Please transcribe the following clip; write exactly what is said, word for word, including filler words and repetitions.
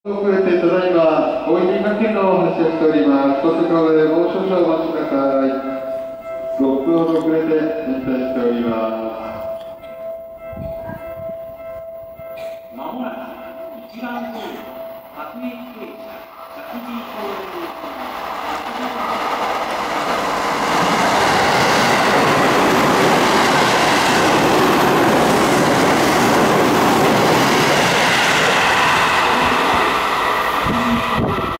遅れてただいま、大井学園のお話をしております。高速でもう少々お待ちください。ろっぷんほど遅れて延滞しております。 まもなく一番ホール各駅停車、ひゃくビートル